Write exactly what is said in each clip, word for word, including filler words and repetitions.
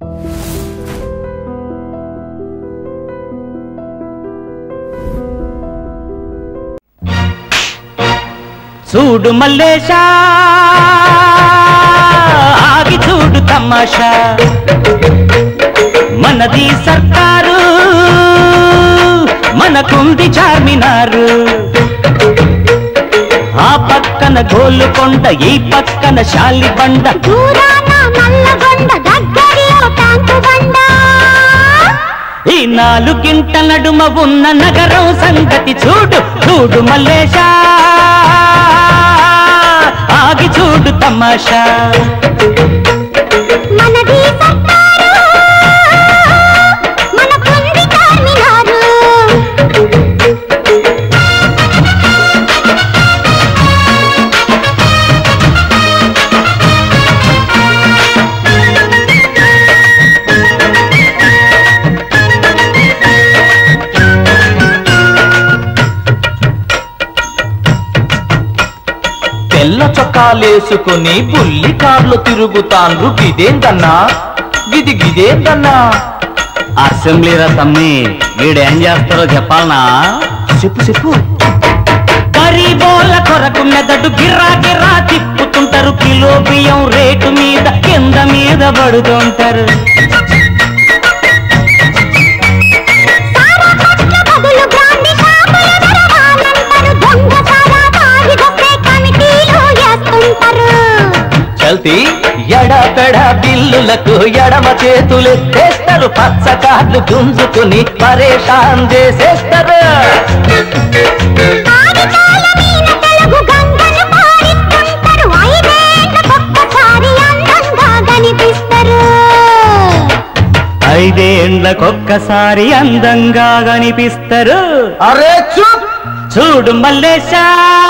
చూడు మల్లేశా ఆగి చూడు తమాషా మనది సర్కారు మనకుంది చార్మినారు ఆ పక్కన గోలుకొండ ఈ పక్కన శాలిబండ దూరాన నల్లగొండ దగ్గరలో టాంకు బండ ఈ నాలుగింట నడుమ ఉన్న నగరం సంగతి చూడు చూడు మల్లేశా ఆగి చూడు తమాషా మనది సర్కారు మనకుంది చార్మినారు తెల్ల చొక్కాలేసుకుని బుల్లి కార్లు తిరుగుతాండ్రు గిదేందన్నా గిది గిదేందన్నా అసెంబ్లీరా తమ్మి వీడేం చేస్తారో చెప్పాలనా చెప్పు చెప్పు గరీబోళ్ళ కొరకు మెదడు గిర్రా గిర్రా తిప్పుతుంటారు కిలో బియ్యం రేటు మీద కింద మీద పడుతుంటారు చల్తీ ఎడపెడ బిల్లులకు ఎడమ చేతులెత్తేస్తారు పచ్చ కార్లు గుంజుకుని పరేషాన్ చేసేస్తారు ఐదేండ్లకొక్కసారి అందంగా కనిపిస్తారు అరే చూప్ చూడు మల్లేశా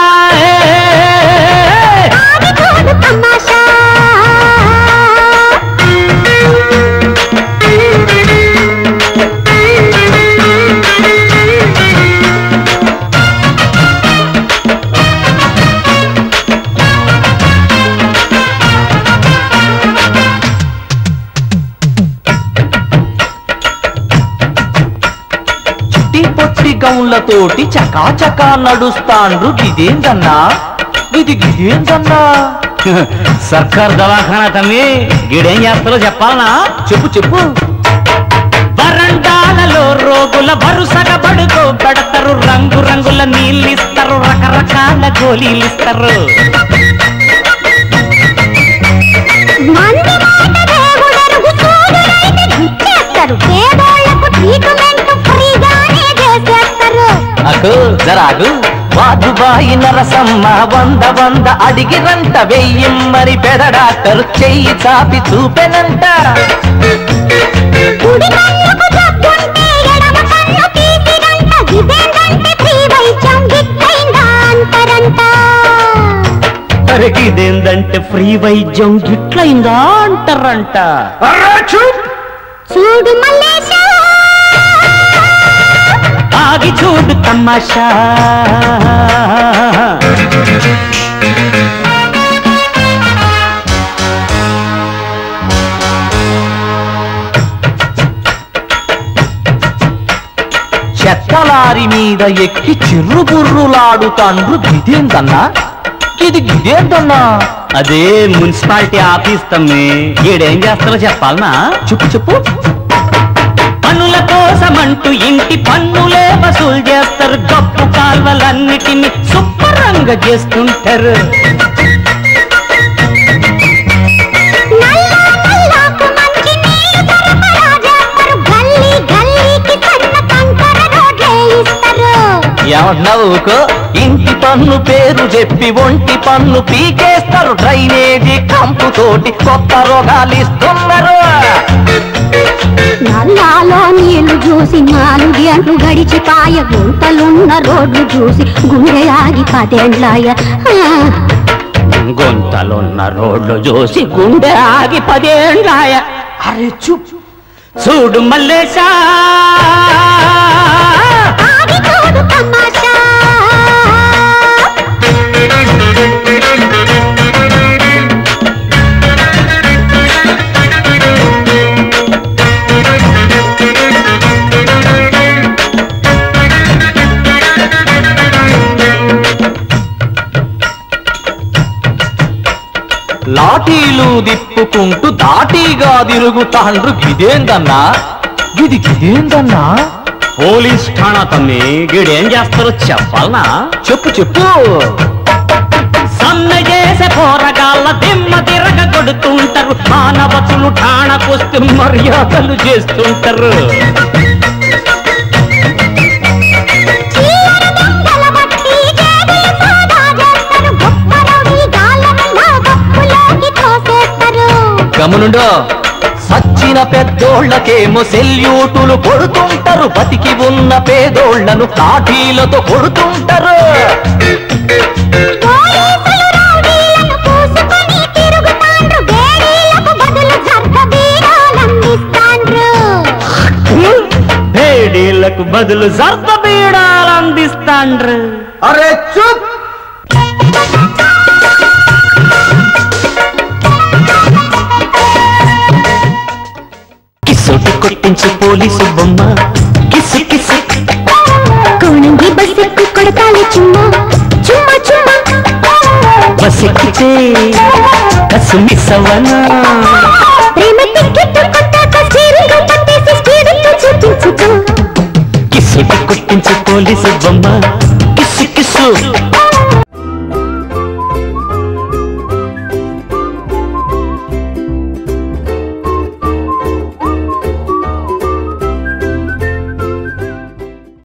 తమాషా చిట్టి పొట్టి గౌన్లతోటి చకా చకా నడుస్తాండ్రు గిదేందన్నా గిది గిదేందన్నా సర్కార్ దవాఖానా తమ్మి గీడేం చేస్తారో చెప్పాలనా చెప్పు చెప్పు వరండాలలో రోగుల వరుసగా పడుకో పెడతారు రంగు రంగుల నీళ్ళిస్తారు రకరకాల గోళీలిస్తారు అగో జరాగు వాదుబాయి నరసమ్మ వంద వంద అడిగిరంట వెయ్యిమ్మరి పెద డాక్టర్ చెయ్యి చాపి చూపెనంట ఇదేందంటే ఫ్రీ వైద్యం గిట్లయిందా అంటారంట చూడు మల్లేశా ఆగి చూడు తమాషా చెత్తలారి మీద ఎక్కి చిర్రు బుర్రులాడుతాండ్రు గిదేందన్నా ఇది గిదేందన్నా అదే మున్సిపాలిటీ ఆఫీస్ తమ్మి ఈడేం చేస్తారో చెప్పాలనా చెప్పు చెప్పు పన్నుల కోసమంటూ ఇంటి పన్నులే వసూలు చేస్తారు గప్పు కాల్వలన్నిటిని శుభ్రంగా చేస్తుంటారు ఏమన్నావుకో ఇంటి పన్ను పేరు చెప్పి ఒంటి పన్ను పీకేస్తారు డ్రైనేజీ కంపు తోటి కొత్త రోగాలు ఇస్తున్నారు నల్లాలో నీళ్లు చూసి నాలుగు గంటలు గడిచిపాయ గుంతలున్న రోడ్లు చూసి గుండె ఆగి పదేండ్లాయ గుంతలున్న రోడ్లు చూసి గుండె ఆగి పదేండ్లాయ అరే చూ చూడు మల్లేశా తమాషా లాఠీలు దిప్పుకుంటూ దాటిగా తిరుగుతాండ్రు. గిదేందన్నా గిది గిదేందన్నా? పోలీస్ ఠాణా తమ్మి, గీడేం చేస్తారో చెప్పాలనా? చెప్పు చెప్పు. సమ్మె చేసే పోరగాళ్ళ దిమ్మ తిరగ కొడుతుంటారు. మానవతులు ఠాణకొస్తే మర్యాదలు చేస్తుంటారు. గమనుండో, సచ్చిన పెద్దోళ్ళకేమో సెల్యూటులు కొడుతుంటారు. బతికి ఉన్న పేదోళ్లను లాఠీలతో కొడుతుంటారు. బేడీలకు బదులు సర్ద బీడాలు అందిస్తాండ్రు. అరే చూప్. కిస్సోటి కొట్టించు పోలీసు బొమ్మ, కిస్సు కిస్సు. కోణంగి బస్సెక్కు కొడతాలి చుమ్మా చుమ్మా చుమ్మా. బస్సెక్కితే కసు మిస్సవనా. ప్రేమ టిక్కెట్టు కొట్టాక స్టీరింగ్ పట్టేసి స్పీడుతో చూపించుకో. కిస్సోటి కొట్టించు పోలీసు బొమ్మ, కిస్సు కిస్సు.